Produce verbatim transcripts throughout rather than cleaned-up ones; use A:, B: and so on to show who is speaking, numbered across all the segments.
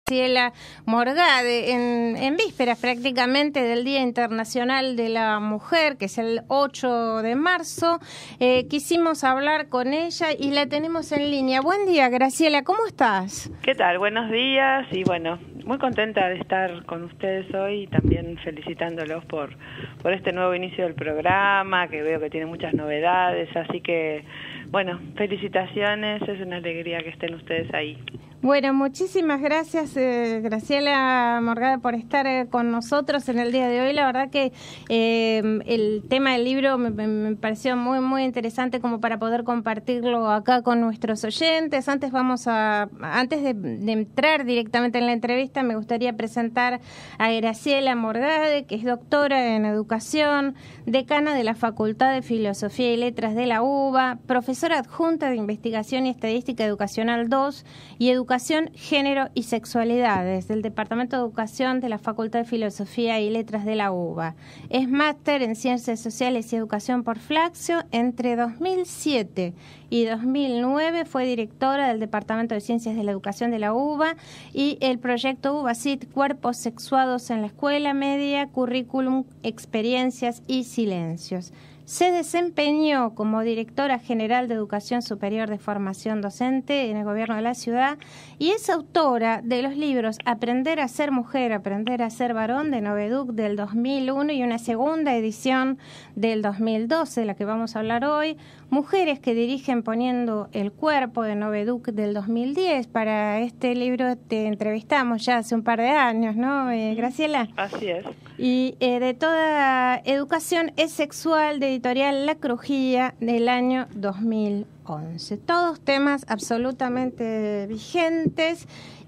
A: Graciela Morgade, en, en vísperas prácticamente del Día Internacional de la Mujer, que es el ocho de marzo. Eh, quisimos hablar con ella y la tenemos en línea. Buen día, Graciela, ¿cómo estás?
B: ¿Qué tal? Buenos días y bueno, muy contenta de estar con ustedes hoy y también felicitándolos por, por este nuevo inicio del programa, que veo que tiene muchas novedades, así que bueno, felicitaciones, es una alegría que estén ustedes ahí.
A: Bueno, muchísimas gracias, eh, Graciela Morgade, por estar eh, con nosotros en el día de hoy. La verdad que eh, el tema del libro me, me pareció muy, muy interesante como para poder compartirlo acá con nuestros oyentes. Antes vamos a, antes de, de entrar directamente en la entrevista, me gustaría presentar a Graciela Morgade, que es doctora en educación, decana de la Facultad de Filosofía y Letras de la U B A, profesora adjunta de Investigación y Estadística Educacional dos y Educación Educación, Género y Sexualidades del Departamento de Educación de la Facultad de Filosofía y Letras de la U B A. Es máster en Ciencias Sociales y Educación por Flaxio. Entre dos mil siete y dos mil nueve fue directora del Departamento de Ciencias de la Educación de la U B A y el proyecto U B A C I T, Cuerpos Sexuados en la Escuela Media, Currículum, Experiencias y Silencios. Se desempeñó como directora general de Educación Superior de Formación Docente en el Gobierno de la Ciudad y es autora de los libros Aprender a ser mujer, Aprender a ser varón de Noveduc del dos mil uno y una segunda edición del dos mil doce, de la que vamos a hablar hoy, Mujeres que dirigen poniendo el cuerpo de Noveduc del dos mil diez. Para este libro te entrevistamos ya hace un par de años, ¿no, eh, Graciela?
B: Así es.
A: Y eh, de toda educación es sexual, de editorial La Crujía del año dos mil once. Todos temas absolutamente vigentes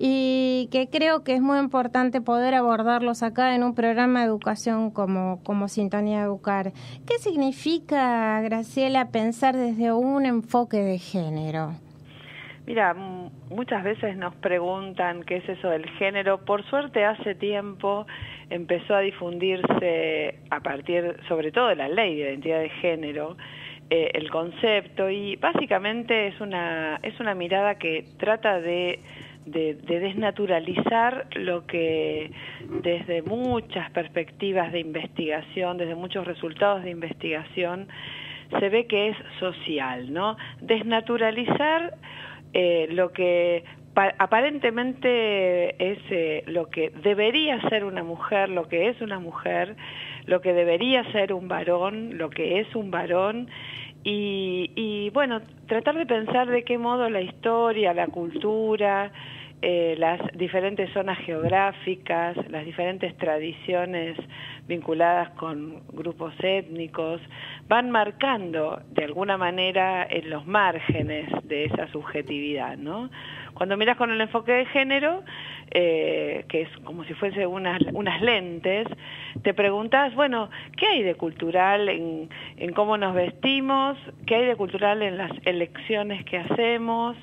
A: y que creo que es muy importante poder abordarlos acá en un programa de educación como, como Sintonía Educar. ¿Qué significa, Graciela, pensar desde un enfoque de género?
B: Mira, muchas veces nos preguntan qué es eso del género. Por suerte hace tiempo empezó a difundirse a partir, sobre todo, de la ley de identidad de género, eh, el concepto, y básicamente es una es una mirada que trata de, de, de desnaturalizar lo que desde muchas perspectivas de investigación, desde muchos resultados de investigación, se ve que es social, ¿no? Desnaturalizar eh, lo que aparentemente es eh, lo que debería ser una mujer, lo que es una mujer, lo que debería ser un varón, lo que es un varón, y, y bueno, tratar de pensar de qué modo la historia, la cultura, eh, las diferentes zonas geográficas, las diferentes tradiciones vinculadas con grupos étnicos, van marcando de alguna manera en los márgenes de esa subjetividad, ¿no? Cuando miras con el enfoque de género, eh, que es como si fuese unas, unas lentes, te preguntas, bueno, ¿qué hay de cultural en, en cómo nos vestimos? ¿Qué hay de cultural en las elecciones que hacemos?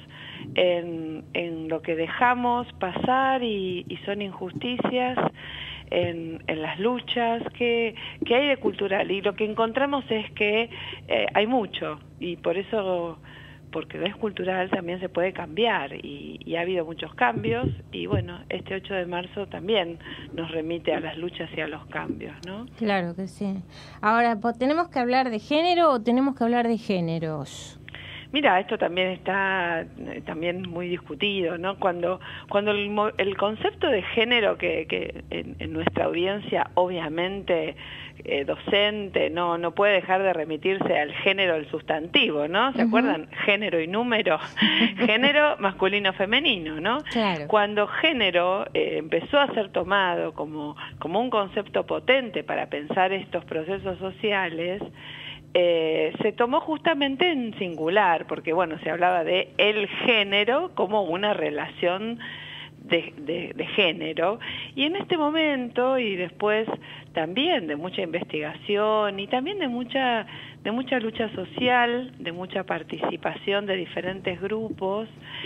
B: En, en lo que dejamos pasar y, y son injusticias, en, en las luchas, ¿qué, qué hay de cultural? Y lo que encontramos es que eh, hay mucho, y por eso, porque es cultural, también se puede cambiar, y, y ha habido muchos cambios, y bueno, este ocho de marzo también nos remite a las luchas y a los cambios, ¿no?
A: Claro que sí. Ahora, ¿tenemos que hablar de género o tenemos que hablar de géneros?
B: Mira, esto también está eh, también muy discutido, ¿no? Cuando cuando el, el concepto de género que, que en, en nuestra audiencia, obviamente eh, docente, no no puede dejar de remitirse al género del sustantivo, ¿no? ¿Se uh-huh. acuerdan? Género y número, género masculino-femenino, ¿no?
A: Claro.
B: Cuando género eh, empezó a ser tomado como como un concepto potente para pensar estos procesos sociales, Eh, se tomó justamente en singular, porque bueno, se hablaba de el género como una relación de, de, de género, y en este momento, y después también de mucha investigación y también de mucha de mucha lucha social, de mucha participación de diferentes grupos,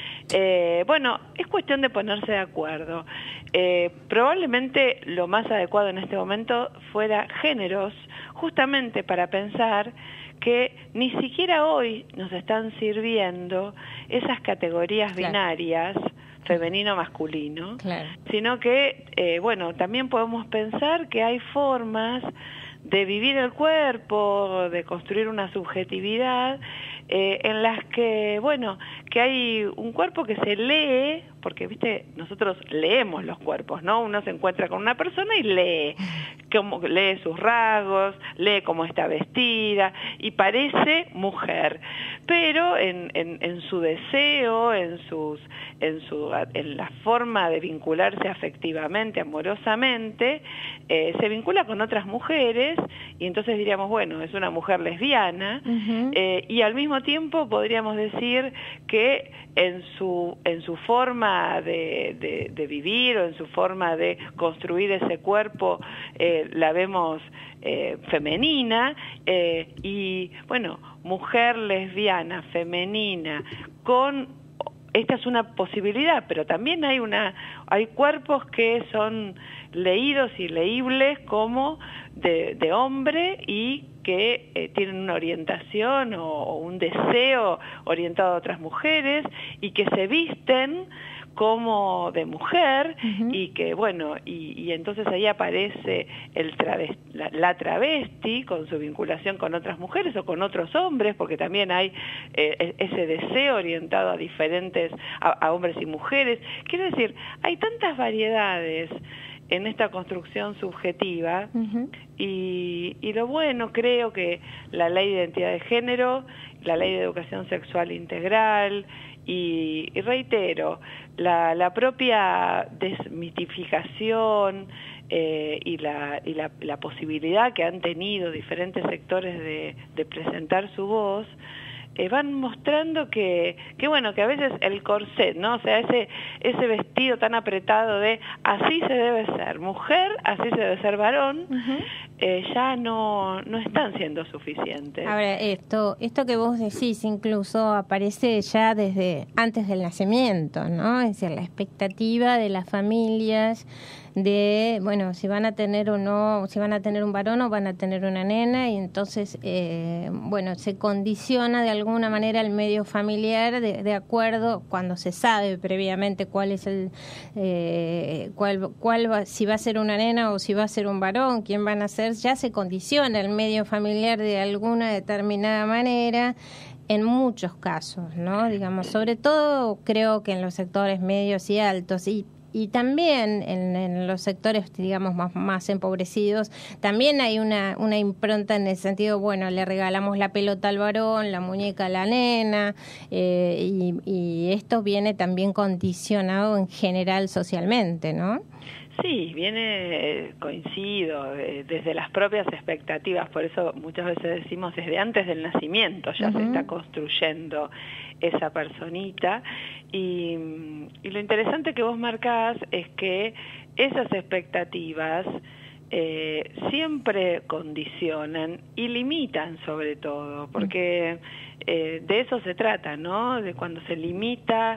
B: eh, bueno, es cuestión de ponerse de acuerdo. Eh, probablemente lo más adecuado en este momento fuera géneros, justamente para pensar que ni siquiera hoy nos están sirviendo esas categorías binarias, femenino-masculino,
A: claro.
B: sino que, eh, bueno, también podemos pensar que hay formas de vivir el cuerpo, de construir una subjetividad, eh, en las que, bueno, que hay un cuerpo que se lee, porque, viste, nosotros leemos los cuerpos, ¿no? Uno se encuentra con una persona y lee, como, lee sus rasgos, lee cómo está vestida, y parece mujer, pero en, en, en su deseo, en sus, en su, en la forma de vincularse afectivamente, amorosamente, eh, se vincula con otras mujeres, y entonces diríamos, bueno, es una mujer lesbiana, uh-huh. eh, y al mismo tiempo podríamos decir que en su, en su forma de, de, de vivir o en su forma de construir ese cuerpo, eh, la vemos eh, femenina, eh, y bueno, mujer lesbiana, femenina, con... Esta es una posibilidad, pero también hay una hay cuerpos que son leídos y leíbles como de, de hombre y que eh, tienen una orientación o, o un deseo orientado a otras mujeres y que se visten como de mujer, uh-huh. y que bueno, y, y entonces ahí aparece el travesti, la, la travesti con su vinculación con otras mujeres o con otros hombres, porque también hay eh, ese deseo orientado a diferentes, a, a hombres y mujeres. Quiero decir, hay tantas variedades en esta construcción subjetiva, uh-huh. y, y lo bueno, creo que la ley de identidad de género, la ley de educación sexual integral, y, y reitero, la, la propia desmitificación eh, y, la, y la, la posibilidad que han tenido diferentes sectores de, de presentar su voz, Eh, van mostrando que, que bueno, que a veces el corset, ¿no? O sea, ese, ese vestido tan apretado de así se debe ser mujer, así se debe ser varón, uh-huh. eh, ya no, no están siendo suficientes.
A: Ahora, esto, esto que vos decís incluso aparece ya desde antes del nacimiento, ¿no? Es decir, la expectativa de las familias de, bueno, si van a tener o no, si van a tener un varón o van a tener una nena, y entonces, eh, bueno, se condiciona de alguna manera el medio familiar de, de acuerdo, cuando se sabe previamente cuál es el, eh, cuál, cuál va, si va a ser una nena o si va a ser un varón, quién van a ser, ya se condiciona el medio familiar de alguna determinada manera, en muchos casos, ¿no? Digamos, sobre todo creo que en los sectores medios y altos, y Y también en, en los sectores, digamos, más, más empobrecidos, también hay una, una impronta en el sentido, bueno, le regalamos la pelota al varón, la muñeca a la nena, eh, y, y esto viene también condicionado en general socialmente, ¿no?
B: Sí, viene, coincido, eh, desde las propias expectativas, por eso muchas veces decimos desde antes del nacimiento ya uh-huh. se está construyendo esa personita, y, y lo interesante que vos marcás es que esas expectativas eh, siempre condicionan y limitan sobre todo, porque eh, de eso se trata, ¿no? De cuando se limita,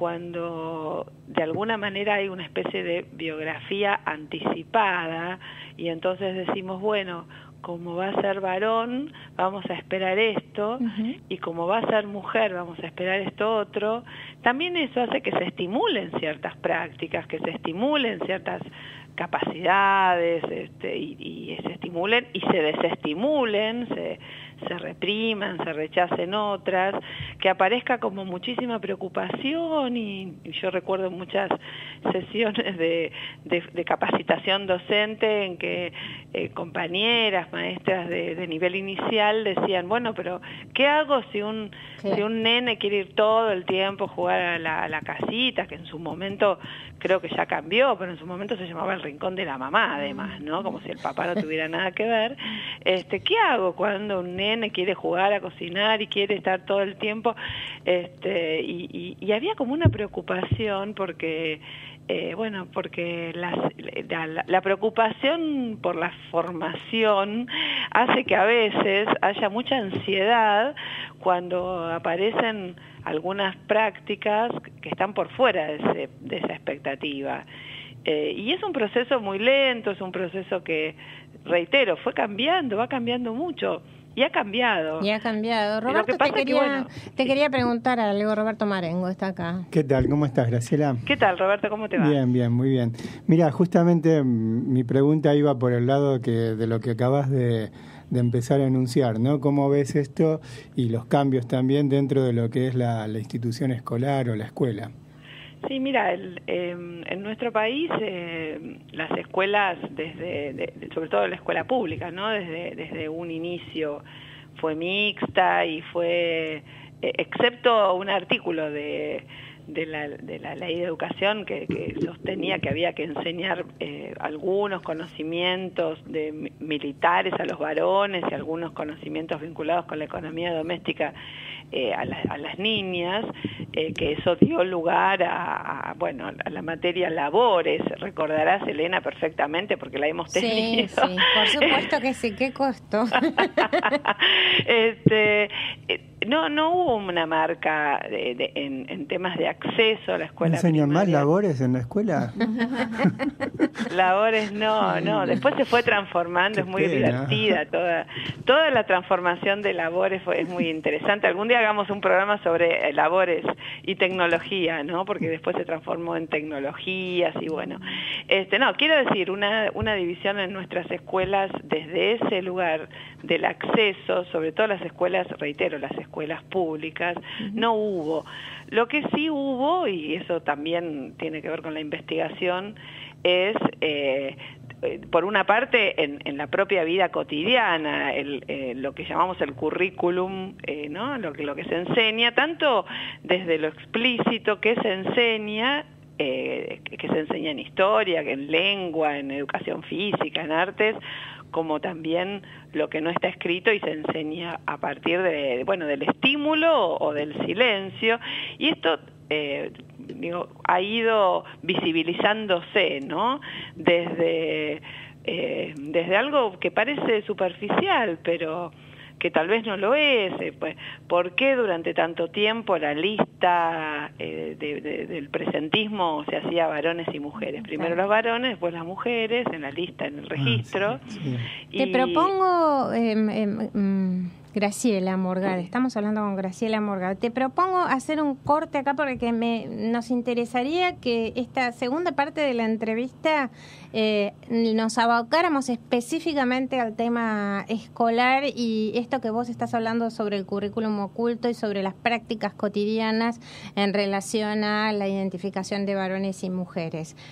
B: cuando de alguna manera hay una especie de biografía anticipada, y entonces decimos, bueno, como va a ser varón, vamos a esperar esto, uh-huh. y como va a ser mujer, vamos a esperar esto otro. También eso hace que se estimulen ciertas prácticas, que se estimulen ciertas capacidades, este, y, y se estimulen y se desestimulen, se, se repriman, se rechacen otras, que aparezca como muchísima preocupación, y, y yo recuerdo muchas sesiones de, de, de capacitación docente en que eh, compañeras, maestras de, de nivel inicial decían, bueno, pero ¿qué hago si un, sí. si un nene quiere ir todo el tiempo a jugar a la, a la casita, que en su momento creo que ya cambió, pero en su momento se llamaba el rincón de la mamá, además, ¿no? Como si el papá no tuviera nada que ver. Este, ¿qué hago cuando un nene quiere jugar a cocinar y quiere estar todo el tiempo? Este, y, y, y había como una preocupación porque, eh, bueno, porque las, la, la preocupación por la formación hace que a veces haya mucha ansiedad cuando aparecen algunas prácticas que están por fuera de, ese, de esa expectativa. Eh, y es un proceso muy lento, es un proceso que, reitero, fue cambiando, va cambiando mucho. y ha cambiado.
A: Y ha cambiado. Roberto,
B: Lo que pasa
A: te, quería,
B: es que, bueno,
A: te quería preguntar algo. Roberto Marengo está acá.
C: ¿Qué tal? ¿Cómo estás, Graciela?
B: ¿Qué tal, Roberto? ¿Cómo te va?
C: Bien, bien, muy bien. Mira, justamente mi pregunta iba por el lado que de lo que acabas de, de empezar a enunciar, ¿no? ¿Cómo ves esto y los cambios también dentro de lo que es la, la institución escolar o la escuela?
B: Sí, mira, el, eh, en nuestro país eh, las escuelas, desde, de, sobre todo la escuela pública, ¿no? Desde, desde un inicio fue mixta y fue, eh, excepto un artículo de, de, la, de la Ley de Educación que, que sostenía que había que enseñar eh, algunos conocimientos de militares a los varones y algunos conocimientos vinculados con la economía doméstica Eh, a, la, a las niñas, eh, que eso dio lugar a, a, bueno, a la materia labores. Recordarás, Elena, perfectamente, porque la hemos tenido.
A: Sí, sí, por supuesto que sí, qué costo.
B: este, no, no hubo una marca de, de, en, en temas de acceso a la escuela
C: ¿Enseñan
B: primaria.
C: más labores en la escuela?
B: Labores no, no, después se fue transformando,
C: Qué
B: es muy
C: pena.
B: divertida toda toda la transformación de labores, fue, es muy interesante. Algún día hagamos un programa sobre eh, labores y tecnología, ¿no? Porque después se transformó en tecnologías y bueno, este no, quiero decir, una, una división en nuestras escuelas desde ese lugar del acceso, sobre todo las escuelas, reitero, las escuelas públicas, uh-huh. no hubo. Lo que sí hubo, y eso también tiene que ver con la investigación, es, eh, por una parte, en, en la propia vida cotidiana, el, eh, lo que llamamos el currículum, eh, ¿no? Lo que, lo que se enseña, tanto desde lo explícito que se enseña, eh, que se enseña en historia, en lengua, en educación física, en artes, como también lo que no está escrito y se enseña a partir de, bueno, del estímulo o del silencio. Y esto eh, digo, ha ido visibilizándose, ¿no? Desde, eh, desde algo que parece superficial, pero que tal vez no lo es. Eh, pues, ¿por qué durante tanto tiempo la lista eh, de, de, del presentismo se hacía varones y mujeres? Primero los varones, después las mujeres, en la lista, en el registro.
C: Ah, sí, sí.
B: Y...
A: Te propongo, eh, eh, eh, Graciela Morgade, estamos hablando con Graciela Morgade, te propongo hacer un corte acá porque me, nos interesaría que esta segunda parte de la entrevista eh, nos abocáramos específicamente al tema escolar y esto que vos estás hablando sobre el currículum oculto y sobre las prácticas cotidianas en relación a la identificación de varones y mujeres.